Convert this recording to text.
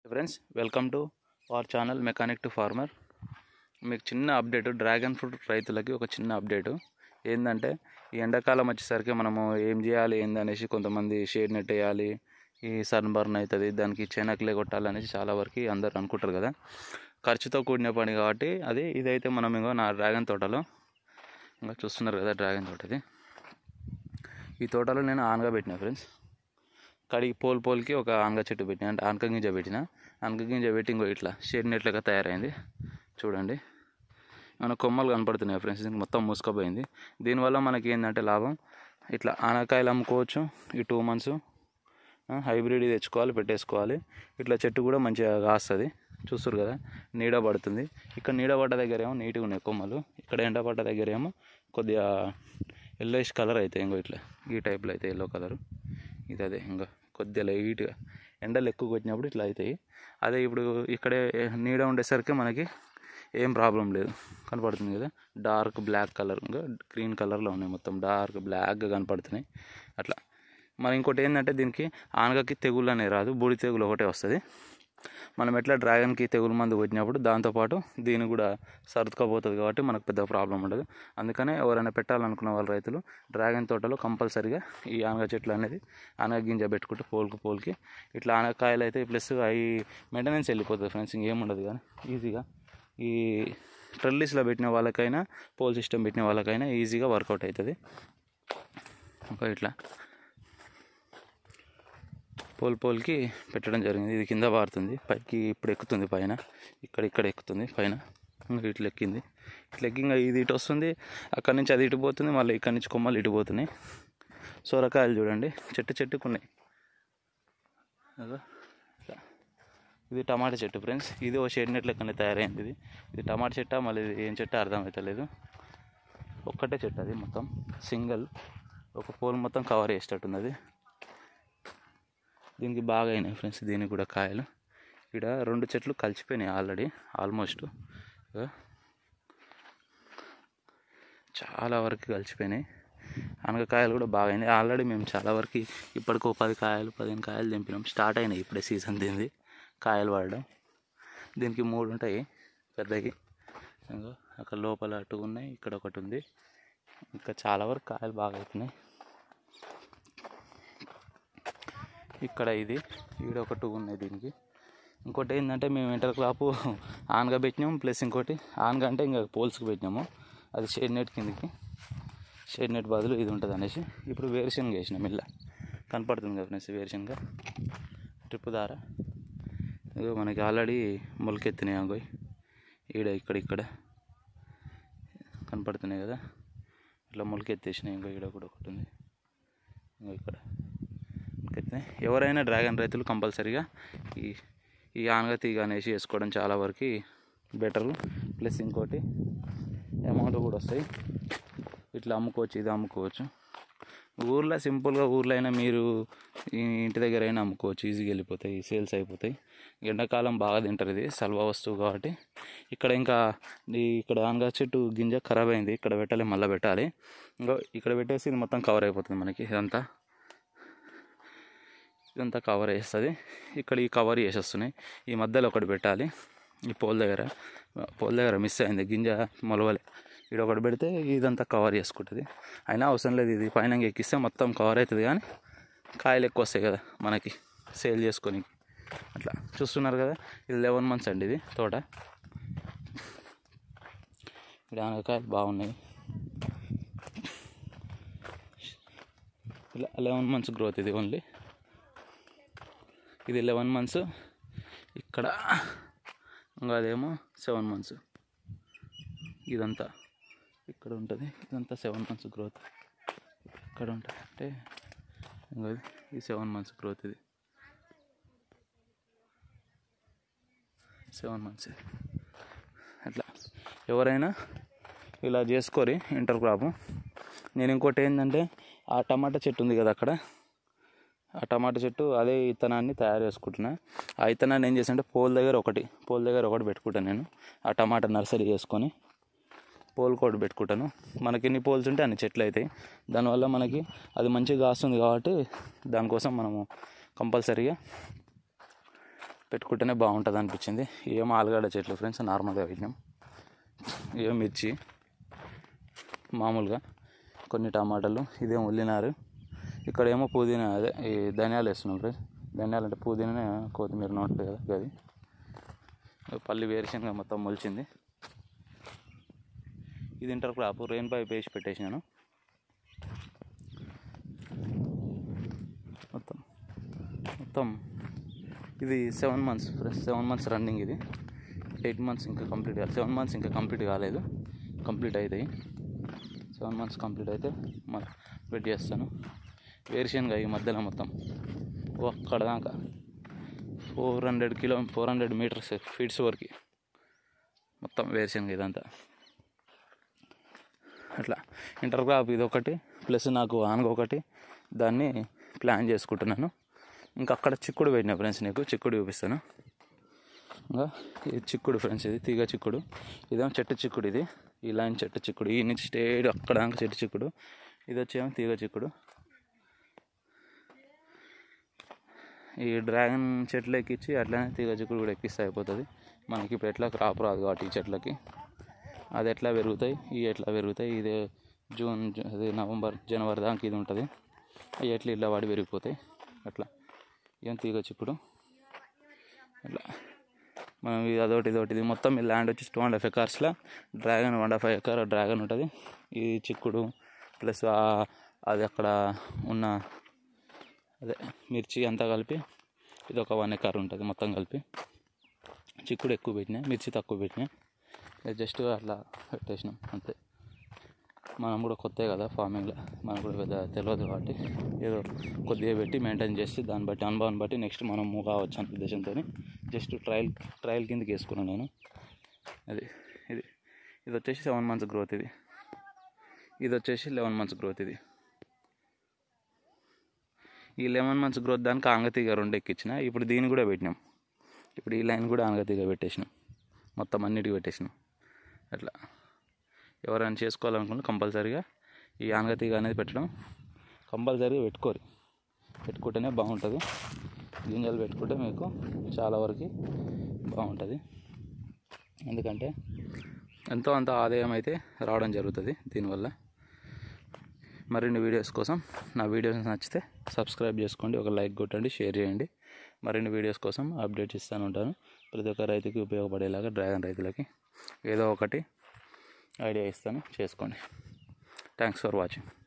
Friends, welcome to our channel mechanic to farmer. మీకు చిన్న update, dragon fruit రైతులకి ఒక చిన్న అప్డేటు ఏంటంటే, ఈ ఎండాకాలం వచ్చేసరికి మనము ఏం చేయాలి ఏందనేసి కొంతమంది షేడ్ నెట్ వేయాలి, ఈ సన్ బర్న్ అవుతుంది, దానికి చెనక్లే కొట్టాలనేసి చాలా వరకు అందరు అనుకుంటారు కదా. ఖర్చుతో కూడిన పని కాబట్టి ఇదైతే మనం ఇంకో నా డ్రాగన్ తోటలో ఇంకా చూస్తున్నారు కదా, డ్రాగన్ తోటది. ఈ తోటలో నేను ఆనగా పెట్టిన ఫ్రెండ్స్, కడిగి పోల్కి ఒక ఆనగ చెట్టు పెట్టిన, అంటే ఆనక గింజ పెట్టిన. ఆనక గింజ పెట్టి ఇంకో ఇట్లా షేడ్ నెట్లుగా తయారైంది చూడండి. మన కొమ్మలు కనపడుతున్నాయి ఫ్రెండ్స్, దీనికి మొత్తం మూసుకుపోయింది. దీనివల్ల మనకి ఏంటంటే లాభం, ఇట్లా ఆనకాయలు అమ్ముకోవచ్చు. ఈ 2 months హైబ్రిడ్ తెచ్చుకోవాలి, పెట్టేసుకోవాలి. ఇట్లా చెట్టు కూడా మంచిగా కాస్తుంది. చూస్తారు కదా, నీడ పడుతుంది. ఇక్కడ నీడ పడ్డ దగ్గర ఏమో నీట్గా ఉన్నాయి కొమ్మలు, ఇక్కడ ఎండ పడ్డ దగ్గర ఏమో కొద్దిగా ఎల్లోయిష్ కలర్ అవుతాయి. ఇంకో ఇట్లా ఈ టైప్లో అయితే ఎల్లో కలరు ఇది. అదే ఇంకా కొద్దిగా లైట్గా ఎండలు ఎక్కువ కొట్టినప్పుడు ఇట్లా అవుతాయి. అదే ఇప్పుడు ఇక్కడే నీడ ఉండేసరికి మనకి ఏం ప్రాబ్లం లేదు. కనపడుతుంది కదా, డార్క్ బ్లాక్ కలర్, ఇంకా గ్రీన్ కలర్లో ఉన్నాయి, మొత్తం డార్క్ బ్లాక్గా కనపడుతున్నాయి అట్లా. మరి ఇంకోటి ఏంటంటే, దీనికి ఆనగకి తెగులు అనేది రాదు, బూడి తెగులు ఒకటే వస్తుంది. మనం ఎట్లా డ్రాగన్కి తెగులు మందు కొట్టినప్పుడు దాంతోపాటు దీన్ని కూడా సర్దుకపోతుంది కాబట్టి మనకు పెద్ద ప్రాబ్లం ఉండదు. అందుకనే ఎవరైనా పెట్టాలనుకున్న వాళ్ళ రైతులు డ్రాగన్ తోటలో కంపల్సరీగా ఈ ఆనగ చెట్లు అనేది ఆనగ గింజ పెట్టుకుంటే పోల్కి ఇట్లా ఆనగకాయలు అయితే ప్లస్ అవి మెయింటెనెన్స్ వెళ్ళిపోతుంది ఫ్రెండ్స్, ఇంకేం ఉండదు. కానీ ఈజీగా ఈ ట్రెల్లిస్లో పెట్టిన వాళ్ళకైనా, పోల్ సిస్టమ్ పెట్టిన వాళ్ళకైనా ఈజీగా వర్కౌట్ అవుతుంది. ఇంకా ఇట్లా పోల్కి పెట్టడం జరిగింది. ఇది కింద పారుతుంది, పైకి ఇప్పుడు ఎక్కుతుంది పైన, ఇక్కడ ఎక్కుతుంది పైన. ఇట్లా ఎక్కింది, ఇట్లా ఎక్కి ఇంకా ఇది ఇటు వస్తుంది, అక్కడి నుంచి అది ఇటు పోతుంది, మళ్ళీ ఇక్కడి నుంచి కొమ్మలు ఇటు పోతున్నాయి. సొరకాయలు చూడండి, చెట్టుకున్నాయి. ఇది టమాటా చెట్టు ఫ్రెండ్స్, ఇది ఓ షేడ్ నెట్ లెక్కనే తయారైంది. ఇది టమాటా చెట్ట, మళ్ళీ ఇది ఏం చెట్టు అర్థమవుతలేదు. ఒక్కటే చెట్టు, అది మొత్తం సింగిల్, ఒక పోల్ మొత్తం కవర్ చేసేటట్టున్నది. దీనికి బాగా అయినాయి ఫ్రెండ్స్, దీనికి కూడా కాయలు. ఇక్కడ 2 చెట్లు కలిసిపోయినాయి ఆల్రెడీ, ఆల్మోస్ట్ చాలా వరకు కలిసిపోయినాయి. ఆనగకాయలు కూడా బాగా అయినాయి ఆల్రెడీ. మేము చాలా వరకు ఇప్పటికో 15 కాయలు తెంపినాం. స్టార్ట్ అయినాయి ఇప్పుడే సీజన్ దీనిది కాయలు పడడం. దీనికి 3 ఉంటాయి పెద్దవి, అక్కడ లోపల 2 ఉన్నాయి, ఇక్కడ ఒకటి ఉంది. ఇంకా చాలా వరకు కాయలు బాగా అవుతున్నాయి. ఇక్కడ ఇది ఈడ ఒక 2 ఉన్నాయి దీనికి. ఇంకోటి ఏంటంటే, మేము ఇంటర్ క్రాప్ ఆనగా పెట్టినాము, ప్లస్ ఇంకోటి ఆనగా అంటే ఇంకా పోల్స్కి పెట్టినాము. అది షేడ్ నెట్ కిందకి, షేడ్ నెట్ బదులు ఇది ఉంటుంది అనేసి ఇప్పుడు వేరుశనగ వేసినాం. ఇలా కనపడుతుంది కదా ఫ్రెండ్స్, వేరుశనగ ట్రిప్ దారా ఇదో మనకి ఆల్రెడీ మొలకెత్తినాయి. అంగోయ్ ఈడ ఇక్కడ కనపడుతున్నాయి కదా, ఇట్లా మొలకెత్తేసినాయి. ఇంకో ఈడ కూడా ఒకటి ఉంది, ఇంకో ఇక్కడ మొలకెత్తినాయి. ఎవరైనా డ్రాగన్ రైతులు కంపల్సరీగా ఈ ఆనగ తీగ అనేసి వేసుకోవడం చాలా వరకు బెటరు. ప్లస్ ఇంకోటి అమౌంట్ కూడా వస్తాయి. ఇట్లా అమ్ముకోవచ్చు, ఇది అమ్ముకోవచ్చు. ఊర్లో సింపుల్గా ఊర్లో అయినా మీరు ఇంటి దగ్గర అయినా అమ్ముకోవచ్చు, ఈజీగా వెళ్ళిపోతాయి, సేల్స్ అయిపోతాయి. ఎండాకాలం బాగా తింటారు, ఇది సల్వా వస్తువు కాబట్టి. ఇక్కడ ఆనగ చెట్టు గింజ ఖరాబ్ అయింది, ఇక్కడ పెట్టాలి, మళ్ళీ పెట్టాలి. ఇంకా ఇక్కడ పెట్టేసి ఇది మొత్తం కవర్ అయిపోతుంది మనకి. ఇదంతా కవర్ చేస్తుంది. ఇక్కడ ఈ కవర్ చేసేస్తున్నాయి. ఈ మధ్యలో ఒకటి పెట్టాలి, ఈ పోల్ దగ్గర మిస్ అయింది, గింజ మొలవలే. ఇక్కడ ఒకటి పెడితే ఇదంతా కవర్ చేసుకుంటుంది. అయినా అవసరం లేదు, ఇది పైన ఎక్కిస్తే మొత్తం కవర్ అవుతుంది. కానీ కాయలు ఎక్కువ వస్తాయి కదా మనకి సేల్ చేసుకొని. అట్లా చూస్తున్నారు కదా, ఇది 11 months అండి ఇది తోట. ఇక్కడ ఆనకాయలు బాగున్నాయి. ఇలా 11 months గ్రోత్ ఇది ఓన్లీ. ఇది 11 months, ఇక్కడ ఇంకా అదేమో 7 months. ఇదంతా ఇక్కడ ఉంటుంది, ఇదంతా 7 months గ్రోత్ ఇక్కడ ఉంటుంది. అంటే ఇంకా ఇది 7 months గ్రోత్, ఇది 7 months. అట్లా ఎవరైనా ఇలా చేసుకోరి ఇంటర్ క్రాప్. నేను ఇంకోటి ఏంటంటే, ఆ టమాటా చెట్టు ఉంది కదా అక్కడ, ఆ టమాటా చెట్టు అదే విత్తనాన్ని తయారు చేసుకుంటున్నా. ఆ విత్తనాన్ని ఏం చేసానంటే, పోల్ దగ్గర ఒకటి పెట్టుకుంటాను నేను. ఆ టమాటా నర్సరీ చేసుకొని పోల్కి పెట్టుకుంటాను. మనకి ఎన్ని పోల్స్ ఉంటే అన్ని చెట్లు అవుతాయి. దానివల్ల మనకి అది మంచిగా కాస్తుంది కాబట్టి దానికోసం మనము కంపల్సరీగా పెట్టుకుంటేనే బాగుంటుంది అనిపించింది. ఏం ఆలుగడ్డ చెట్లు ఫ్రెండ్స్ నార్మల్గా పెట్టినాం, ఏం మిర్చి మామూలుగా, కొన్ని టమాటాలు, ఇదేం ఉల్లినారు, ఇక్కడేమో పుదీనా అదే ఈ ధనియాలు వేస్తున్నాం ఫ్రెండ్స్. ధనియాలు అంటే పుదీనా కొత్తిమీర ఉంటుంది కదా అది. పల్లి వేరుశనగ మొత్తం మొలిచింది. ఇది ఇంటర్ క్రాప్ రెయిన్ పైప్ వేసి పెట్టేసినాను. మొత్తం ఇది 7 months ఫ్రెండ్స్, 7 months రన్నింగ్. ఇది 8 months ఇంకా కంప్లీట్ కాలేదు, 7 months ఇంకా కంప్లీట్ కాలేదు. కంప్లీట్ అవుతాయి 7 months కంప్లీట్ అయితే వెయిట్ చేస్తాను. వేరుశనగ ఈ మధ్యలో మొత్తం అక్కడ దాకా 400 meters ఫీట్స్ వరకు మొత్తం వేరుశనగ ఇదంతా. అట్లా ఇంటర్ క్రాప్ ఇది ఒకటి, ప్లస్ నాకు ఆనగ ఒకటి, దాన్ని ప్లాన్ చేసుకుంటున్నాను. ఇంకా అక్కడ చిక్కుడు పెట్టిన ఫ్రెండ్స్, నీకు చిక్కుడు చూపిస్తాను. ఇంకా ఇది చిక్కుడు ఫ్రెండ్స్, ఇది తీగ చిక్కుడు, ఇదేమో చెట్టు చిక్కుడు. ఇది ఈ లైన్ చెట్టు చిక్కుడు, ఈ నుంచి స్టేట్ అక్కడ దాకా చెట్టు చిక్కుడు. ఇది వచ్చేమో తీగ చిక్కుడు. ఈ డ్రాగన్ చెట్లు ఎక్కించి అట్లనే తీగ చిక్కుడు కూడా ఎక్కిస్తే అయిపోతుంది. మనకి ఇప్పుడు ఎట్లా క్రాప్ రాదు కాబట్టి ఈ చెట్లకి, అది ఎట్లా పెరుగుతాయి, ఇవి ఎట్లా పెరుగుతాయి. ఇది జూన్, అది నవంబర్, జనవరి దాకా ఇది ఉంటుంది. అవి ఎట్లా ఇట్లా వాడి పెరిగిపోతాయి. అట్లా ఏం తీగ చిక్కుడు. అట్లా మనం ఇది అదొకటి ఇది మొత్తం ఈ ల్యాండ్ వచ్చి 2.5 acres డ్రాగన్ 1.5 acre డ్రాగన్ ఉంటుంది. ఈ చిక్కుడు ప్లస్ అది అక్కడ ఉన్న అదే మిర్చి అంతా కలిపి ఇది ఒక 1 acre ఉంటుంది మొత్తం కలిపి. చిక్కుడు ఎక్కువ పెట్టినా, మిర్చి తక్కువ పెట్టినా, జస్ట్ అట్లా పెట్టేసినాం అంతే. మనం కూడా కొత్త కదా ఫార్మింగ్లో, మనకు కూడా పెద్ద తెలియదు కాబట్టి ఏదో కొద్దిగా పెట్టి మెయింటైన్ చేసి దాన్ని బట్టి అనుభవాన్ని బట్టి నెక్స్ట్ మనం మూవ్ కావచ్చు అనే ఉద్దేశంతో జస్ట్ ట్రయల్ కిందకి వేసుకున్నాను నేను. ఇది వచ్చేసి 7 months గ్రోత్. ఇది వచ్చేసి 11 months గ్రోత్. ఈ 11 months గ్రోత్ దానికి ఆనగతీగ 2 ఎక్కించిన. ఇప్పుడు దీన్ని కూడా పెట్టినాం. ఇప్పుడు ఈ లైన్ కూడా ఆనగతీగ పెట్టేసినాం, మొత్తం అన్నిటికీ పెట్టేసినాం. అట్లా ఎవరైనా చేసుకోవాలనుకుంటే కంపల్సరీగా ఈ ఆనగతీగ అనేది పెట్టడం కంపల్సరీగా పెట్టుకుంటేనే బాగుంటుంది. గింజలు పెట్టుకుంటే మీకు చాలా వరకు బాగుంటుంది. ఎందుకంటే ఎంతో అంత ఆదాయం అయితే రావడం జరుగుతుంది దీనివల్ల. మరిన్ని వీడియోస్ కోసం నా వీడియోస్ నచ్చితే సబ్స్క్రైబ్ చేసుకోండి, ఒక లైక్ కొట్టండి, షేర్ చేయండి. మరిన్ని వీడియోస్ కోసం అప్డేట్స్ ఇస్తూనే ఉంటాను. ప్రతి ఒక్క రైతుకి ఉపయోగపడేలాగా డ్రాగన్ రైతులకి ఏదో ఒకటి ఐడియా ఇస్తాను, చేసుకోండి. Thanks for watching.